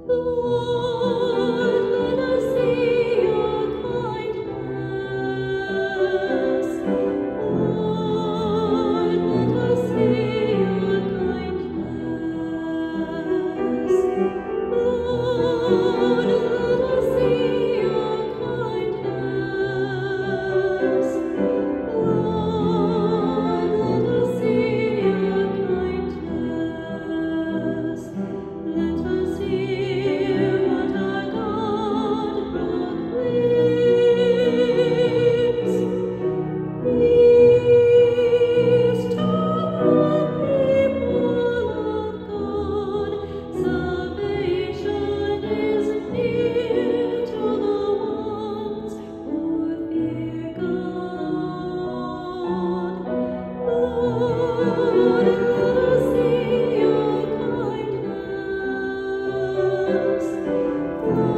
Lord, let us see your kindness. Lord, let us see your kindness. Lord, let us see your kindness. Lord, let us see your kindness. Let us hear what our God proclaims. Peace to the people of God. Salvation is near to the ones who fear God. Lord, let us see your kindness.